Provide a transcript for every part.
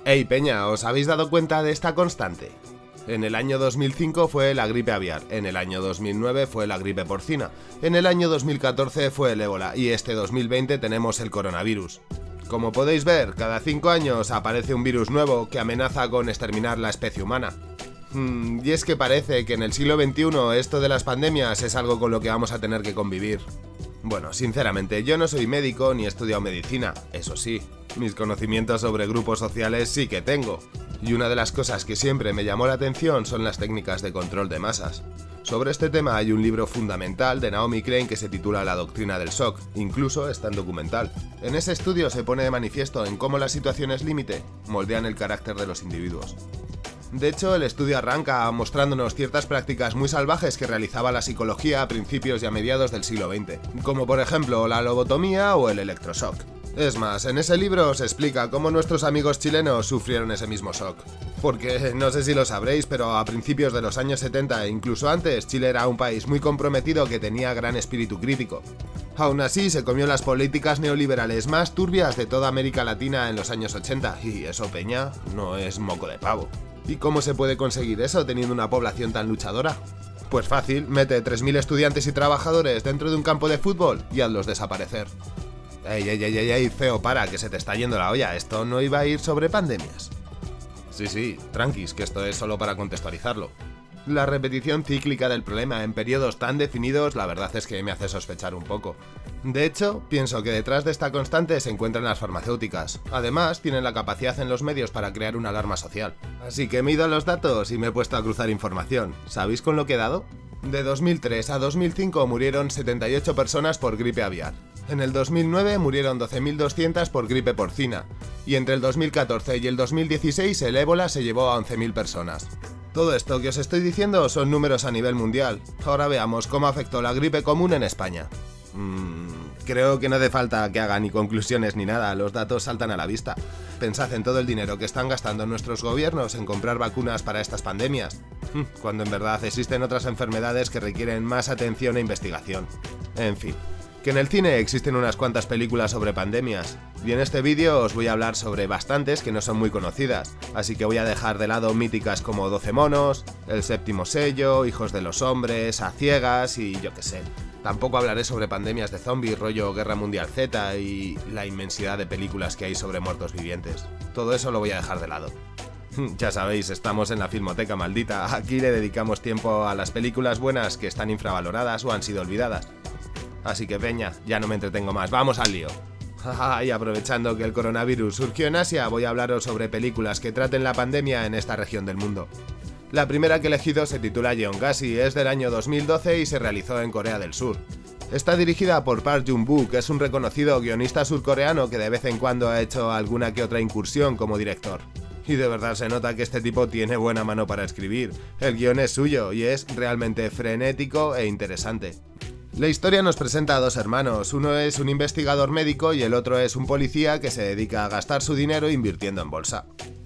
Hey Peña, ¿os habéis dado cuenta de esta constante? En el año 2005 fue la gripe aviar, en el año 2009 fue la gripe porcina, en el año 2014 fue el ébola y este 2020 tenemos el coronavirus. Como podéis ver, cada 5 años aparece un virus nuevo que amenaza con exterminar la especie humana. Y es que parece que en el siglo XXI esto de las pandemias es algo con lo que vamos a tener que convivir. Bueno, sinceramente, yo no soy médico ni he estudiado medicina, eso sí, mis conocimientos sobre grupos sociales sí que tengo. Y una de las cosas que siempre me llamó la atención son las técnicas de control de masas. Sobre este tema hay un libro fundamental de Naomi Klein que se titula La doctrina del shock, incluso está en documental. En ese estudio se pone de manifiesto en cómo las situaciones límite moldean el carácter de los individuos. De hecho, el estudio arranca mostrándonos ciertas prácticas muy salvajes que realizaba la psicología a principios y a mediados del siglo XX, como por ejemplo la lobotomía o el electroshock. Es más, en ese libro se explica cómo nuestros amigos chilenos sufrieron ese mismo shock. Porque, no sé si lo sabréis, pero a principios de los años 70 e incluso antes, Chile era un país muy comprometido que tenía gran espíritu crítico. Aún así, se comió las políticas neoliberales más turbias de toda América Latina en los años 80, y eso, Peña, no es moco de pavo. ¿Y cómo se puede conseguir eso teniendo una población tan luchadora? Pues fácil, mete 3.000 estudiantes y trabajadores dentro de un campo de fútbol y hazlos desaparecer. Ey, feo, para, que se te está yendo la olla, esto no iba a ir sobre pandemias. Sí, tranquis, que esto es solo para contextualizarlo. La repetición cíclica del problema en periodos tan definidos, la verdad es que me hace sospechar un poco. De hecho, pienso que detrás de esta constante se encuentran las farmacéuticas. Además, tienen la capacidad en los medios para crear una alarma social. Así que me he ido a los datos y me he puesto a cruzar información. ¿Sabéis con lo que he dado? De 2003 a 2005 murieron 78 personas por gripe aviar. En el 2009 murieron 12.200 por gripe porcina. Y entre el 2014 y el 2016 el ébola se llevó a 11.000 personas. Todo esto que os estoy diciendo son números a nivel mundial. Ahora veamos cómo afectó la gripe común en España. Creo que no hace falta que haga ni conclusiones ni nada, los datos saltan a la vista. Pensad en todo el dinero que están gastando nuestros gobiernos en comprar vacunas para estas pandemias, cuando en verdad existen otras enfermedades que requieren más atención e investigación. En fin, que en el cine existen unas cuantas películas sobre pandemias, y en este vídeo os voy a hablar sobre bastantes que no son muy conocidas, así que voy a dejar de lado míticas como 12 monos, El séptimo sello, Hijos de los hombres, A ciegas y yo qué sé. Tampoco hablaré sobre pandemias de zombies rollo Guerra Mundial Z y la inmensidad de películas que hay sobre muertos vivientes. Todo eso lo voy a dejar de lado. Ya sabéis, estamos en la Filmoteca maldita, aquí le dedicamos tiempo a las películas buenas que están infravaloradas o han sido olvidadas. Así que Peña, ya no me entretengo más, ¡vamos al lío! Y aprovechando que el coronavirus surgió en Asia, voy a hablaros sobre películas que traten la pandemia en esta región del mundo. La primera que he elegido se titula Jeongasi, es del año 2012 y se realizó en Corea del Sur. Está dirigida por Park Joon-woo, que es un reconocido guionista surcoreano que de vez en cuando ha hecho alguna que otra incursión como director. Y de verdad se nota que este tipo tiene buena mano para escribir. El guión es suyo y es realmente frenético e interesante. La historia nos presenta a dos hermanos, uno es un investigador médico y el otro es un policía que se dedica a gastar su dinero invirtiendo en bolsa.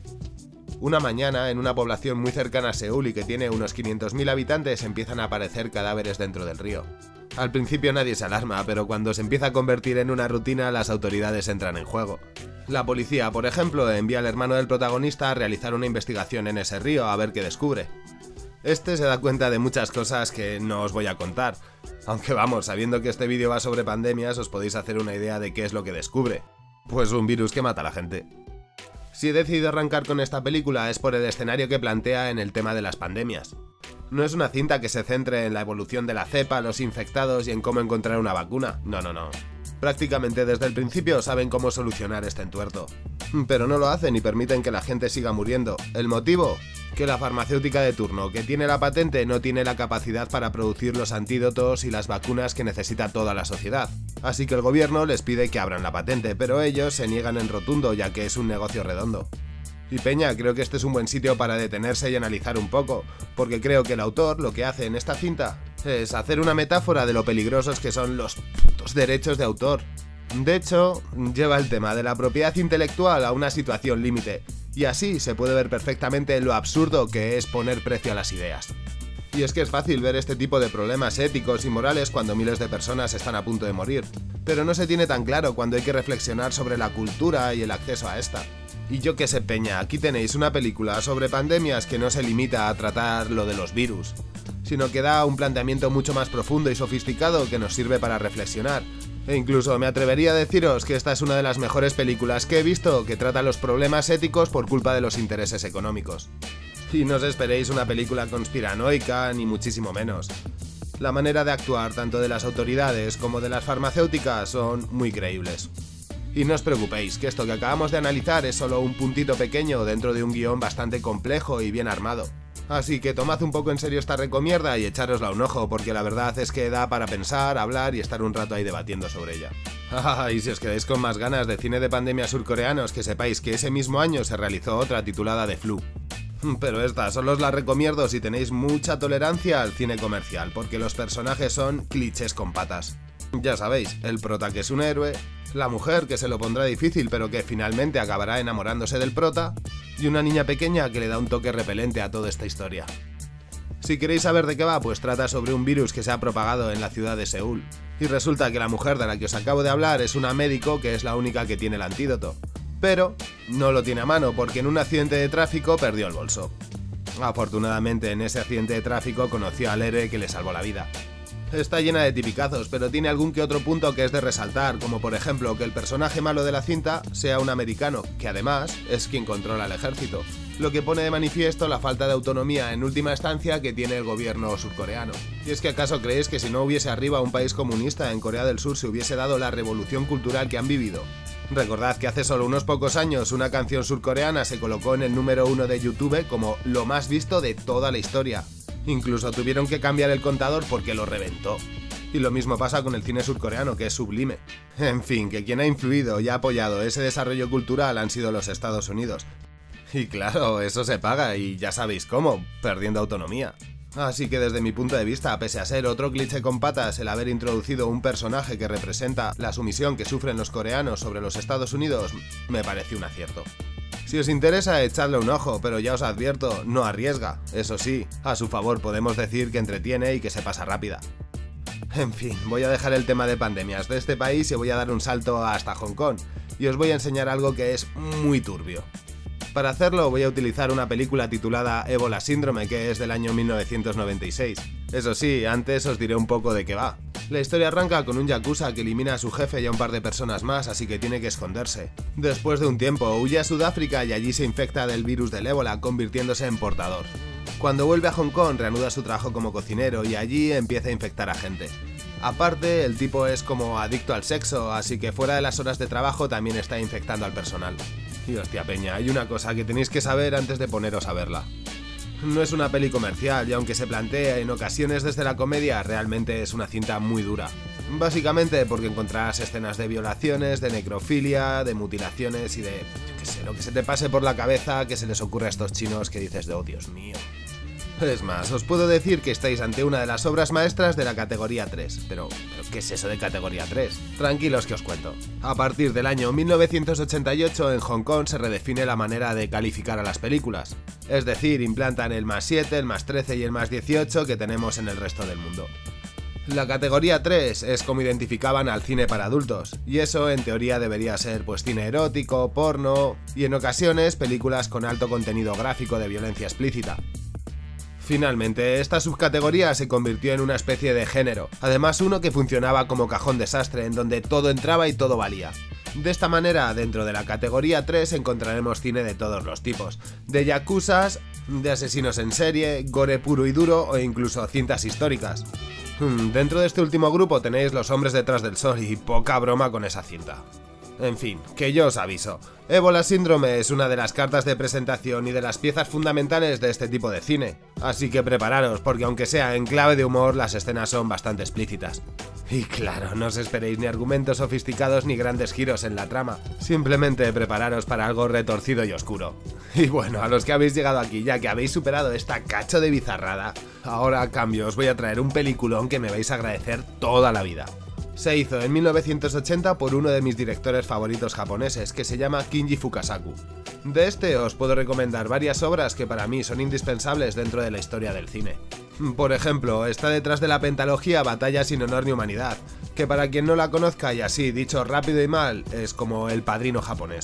Una mañana, en una población muy cercana a Seúl y que tiene unos 500.000 habitantes, empiezan a aparecer cadáveres dentro del río. Al principio nadie se alarma, pero cuando se empieza a convertir en una rutina, las autoridades entran en juego. La policía, por ejemplo, envía al hermano del protagonista a realizar una investigación en ese río a ver qué descubre. Este se da cuenta de muchas cosas que no os voy a contar, aunque vamos, sabiendo que este vídeo va sobre pandemias, os podéis hacer una idea de qué es lo que descubre. Pues un virus que mata a la gente. Si he decidido arrancar con esta película es por el escenario que plantea en el tema de las pandemias. No es una cinta que se centre en la evolución de la cepa, los infectados y en cómo encontrar una vacuna, no. Prácticamente desde el principio saben cómo solucionar este entuerto. Pero no lo hacen y permiten que la gente siga muriendo. ¿El motivo? Que la farmacéutica de turno, que tiene la patente, no tiene la capacidad para producir los antídotos y las vacunas que necesita toda la sociedad. Así que el gobierno les pide que abran la patente, pero ellos se niegan en rotundo ya que es un negocio redondo. Y Peña, creo que este es un buen sitio para detenerse y analizar un poco, porque creo que el autor lo que hace en esta cinta es hacer una metáfora de lo peligrosos que son los putos derechos de autor. De hecho, lleva el tema de la propiedad intelectual a una situación límite, y así se puede ver perfectamente lo absurdo que es poner precio a las ideas. Y es que es fácil ver este tipo de problemas éticos y morales cuando miles de personas están a punto de morir, pero no se tiene tan claro cuando hay que reflexionar sobre la cultura y el acceso a esta. Y yo qué sé, peña, aquí tenéis una película sobre pandemias que no se limita a tratar lo de los virus, sino que da un planteamiento mucho más profundo y sofisticado que nos sirve para reflexionar. E incluso me atrevería a deciros que esta es una de las mejores películas que he visto que trata los problemas éticos por culpa de los intereses económicos. Y no os esperéis una película conspiranoica, ni muchísimo menos. La manera de actuar tanto de las autoridades como de las farmacéuticas son muy creíbles. Y no os preocupéis, que esto que acabamos de analizar es solo un puntito pequeño dentro de un guión bastante complejo y bien armado. Así que tomad un poco en serio esta recomierda y echárosla un ojo, porque la verdad es que da para pensar, hablar y estar un rato ahí debatiendo sobre ella. Y si os quedáis con más ganas de cine de pandemia surcoreanos, que sepáis que ese mismo año se realizó otra titulada The Flu. Pero esta solo os la recomiendo si tenéis mucha tolerancia al cine comercial, porque los personajes son clichés con patas. Ya sabéis, el prota que es un héroe, la mujer que se lo pondrá difícil pero que finalmente acabará enamorándose del prota, y una niña pequeña que le da un toque repelente a toda esta historia. Si queréis saber de qué va, pues trata sobre un virus que se ha propagado en la ciudad de Seúl, y resulta que la mujer de la que os acabo de hablar es una médico que es la única que tiene el antídoto, pero no lo tiene a mano porque en un accidente de tráfico perdió el bolso. Afortunadamente en ese accidente de tráfico conoció al héroe que le salvó la vida. Está llena de tipicazos, pero tiene algún que otro punto que es de resaltar, como por ejemplo que el personaje malo de la cinta sea un americano, que además es quien controla el ejército, lo que pone de manifiesto la falta de autonomía en última instancia que tiene el gobierno surcoreano. ¿Y es que acaso creéis que si no hubiese arriba un país comunista en Corea del Sur se hubiese dado la revolución cultural que han vivido? Recordad que hace solo unos pocos años una canción surcoreana se colocó en el número 1 de YouTube como lo más visto de toda la historia. Incluso tuvieron que cambiar el contador porque lo reventó. Y lo mismo pasa con el cine surcoreano, que es sublime. En fin, que quien ha influido y ha apoyado ese desarrollo cultural han sido los Estados Unidos. Y claro, eso se paga, y ya sabéis cómo, perdiendo autonomía. Así que desde mi punto de vista, pese a ser otro cliché con patas el haber introducido un personaje que representa la sumisión que sufren los coreanos sobre los Estados Unidos, me pareció un acierto. Si os interesa, echadle un ojo, pero ya os advierto, no arriesga. Eso sí, a su favor podemos decir que entretiene y que se pasa rápida. En fin, voy a dejar el tema de pandemias de este país y voy a dar un salto hasta Hong Kong, y os voy a enseñar algo que es muy turbio. Para hacerlo voy a utilizar una película titulada Ébola Síndrome, que es del año 1996. Eso sí, antes os diré un poco de qué va. La historia arranca con un yakuza que elimina a su jefe y a un par de personas más, así que tiene que esconderse. Después de un tiempo huye a Sudáfrica y allí se infecta del virus del ébola, convirtiéndose en portador. Cuando vuelve a Hong Kong reanuda su trabajo como cocinero y allí empieza a infectar a gente. Aparte, el tipo es como adicto al sexo, así que fuera de las horas de trabajo también está infectando al personal. Y hostia peña, hay una cosa que tenéis que saber antes de poneros a verla. No es una peli comercial y aunque se plantea en ocasiones desde la comedia, realmente es una cinta muy dura. Básicamente porque encontrarás escenas de violaciones, de necrofilia, de mutilaciones y de, yo qué sé, lo que se te pase por la cabeza que se les ocurre a estos chinos que dices de oh Dios mío. Es más, os puedo decir que estáis ante una de las obras maestras de la categoría 3. Pero ¿qué es eso de categoría 3? Tranquilos que os cuento. A partir del año 1988 en Hong Kong se redefine la manera de calificar a las películas. Es decir, implantan el +7, el +13 y el +18 que tenemos en el resto del mundo. La categoría 3 es como identificaban al cine para adultos, y eso en teoría debería ser pues cine erótico, porno y en ocasiones películas con alto contenido gráfico de violencia explícita. Finalmente, esta subcategoría se convirtió en una especie de género, además uno que funcionaba como cajón desastre en donde todo entraba y todo valía. De esta manera, dentro de la categoría 3 encontraremos cine de todos los tipos, de yakuzas, de asesinos en serie, gore puro y duro o incluso cintas históricas. Dentro de este último grupo tenéis Los hombres detrás del sol y poca broma con esa cinta. En fin, que yo os aviso, Ébola Síndrome es una de las cartas de presentación y de las piezas fundamentales de este tipo de cine, así que prepararos porque aunque sea en clave de humor, las escenas son bastante explícitas. Y claro, no os esperéis ni argumentos sofisticados ni grandes giros en la trama, simplemente prepararos para algo retorcido y oscuro. Y bueno, a los que habéis llegado aquí ya que habéis superado esta cacho de bizarrada, ahora a cambio os voy a traer un peliculón que me vais a agradecer toda la vida. Se hizo en 1980 por uno de mis directores favoritos japoneses, que se llama Kinji Fukasaku. De este os puedo recomendar varias obras que para mí son indispensables dentro de la historia del cine. Por ejemplo, está detrás de la pentalogía Batalla sin honor ni humanidad, que para quien no la conozca y así dicho rápido y mal, es como El Padrino japonés.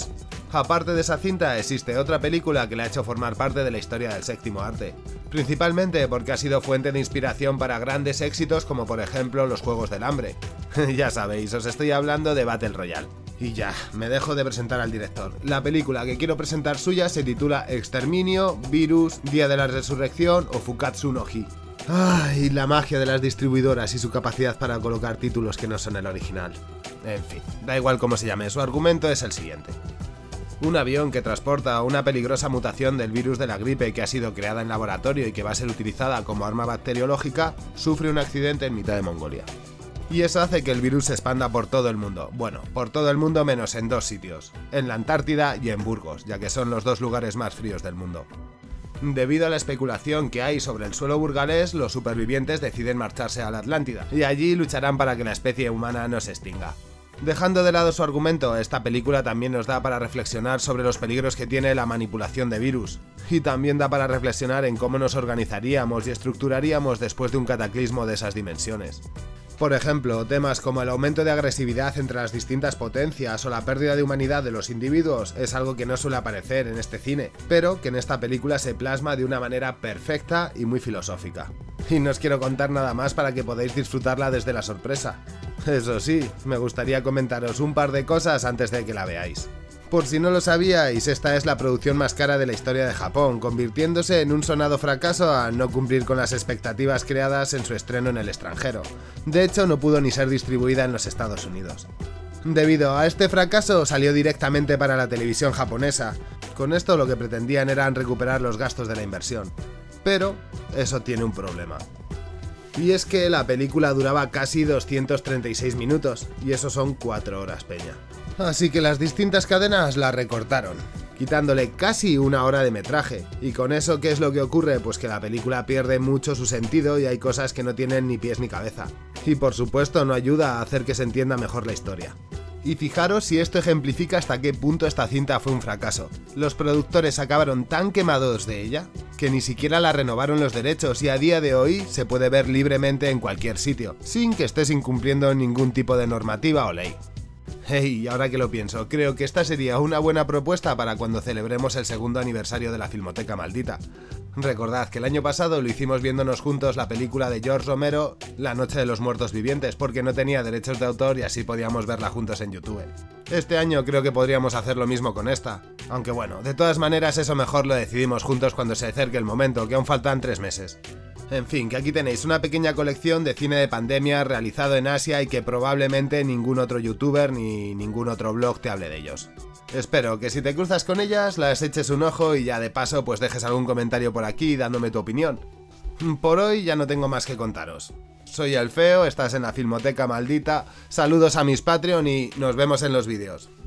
Aparte de esa cinta, existe otra película que le ha hecho formar parte de la historia del séptimo arte, principalmente porque ha sido fuente de inspiración para grandes éxitos como por ejemplo los Juegos del Hambre. Ya sabéis, os estoy hablando de Battle Royale. Y ya, me dejo de presentar al director. La película que quiero presentar suya se titula Exterminio, Virus, Día de la Resurrección o Fukatsu no Hi. Ay, la magia de las distribuidoras y su capacidad para colocar títulos que no son el original. En fin, da igual cómo se llame, su argumento es el siguiente. Un avión que transporta una peligrosa mutación del virus de la gripe que ha sido creada en laboratorio y que va a ser utilizada como arma bacteriológica, sufre un accidente en mitad de Mongolia. Y eso hace que el virus se expanda por todo el mundo. Bueno, por todo el mundo menos en dos sitios, en la Antártida y en Burgos, ya que son los dos lugares más fríos del mundo. Debido a la especulación que hay sobre el suelo burgalés, los supervivientes deciden marcharse a la Atlántida, y allí lucharán para que la especie humana no se extinga. Dejando de lado su argumento, esta película también nos da para reflexionar sobre los peligros que tiene la manipulación de virus, y también da para reflexionar en cómo nos organizaríamos y estructuraríamos después de un cataclismo de esas dimensiones. Por ejemplo, temas como el aumento de agresividad entre las distintas potencias o la pérdida de humanidad de los individuos es algo que no suele aparecer en este cine, pero que en esta película se plasma de una manera perfecta y muy filosófica. Y no os quiero contar nada más para que podáis disfrutarla desde la sorpresa. Eso sí, me gustaría comentaros un par de cosas antes de que la veáis. Por si no lo sabíais, esta es la producción más cara de la historia de Japón, convirtiéndose en un sonado fracaso al no cumplir con las expectativas creadas en su estreno en el extranjero. De hecho, no pudo ni ser distribuida en los Estados Unidos. Debido a este fracaso, salió directamente para la televisión japonesa. Con esto lo que pretendían era recuperar los gastos de la inversión. Pero eso tiene un problema. Y es que la película duraba casi 236 minutos, y eso son 4 horas, peña. Así que las distintas cadenas la recortaron, quitándole casi 1 hora de metraje. Y con eso, ¿qué es lo que ocurre? Pues que la película pierde mucho su sentido y hay cosas que no tienen ni pies ni cabeza. Y por supuesto no ayuda a hacer que se entienda mejor la historia. Y fijaros si esto ejemplifica hasta qué punto esta cinta fue un fracaso. Los productores acabaron tan quemados de ella que ni siquiera la renovaron los derechos y a día de hoy se puede ver libremente en cualquier sitio, sin que estés incumpliendo ningún tipo de normativa o ley. Hey, ahora que lo pienso, creo que esta sería una buena propuesta para cuando celebremos el 2º aniversario de la Filmoteca Maldita. Recordad que el año pasado lo hicimos viéndonos juntos la película de George Romero, La Noche de los Muertos Vivientes, porque no tenía derechos de autor y así podíamos verla juntos en YouTube. Este año creo que podríamos hacer lo mismo con esta. Aunque bueno, de todas maneras eso mejor lo decidimos juntos cuando se acerque el momento, que aún faltan 3 meses. En fin, que aquí tenéis una pequeña colección de cine de pandemia realizado en Asia y que probablemente ningún otro youtuber ni ningún otro blog te hable de ellos. Espero que si te cruzas con ellas las eches un ojo y ya de paso pues dejes algún comentario por aquí dándome tu opinión. Por hoy ya no tengo más que contaros. Soy el Feo, estás en la Filmoteca Maldita, saludos a mis Patreon y nos vemos en los vídeos.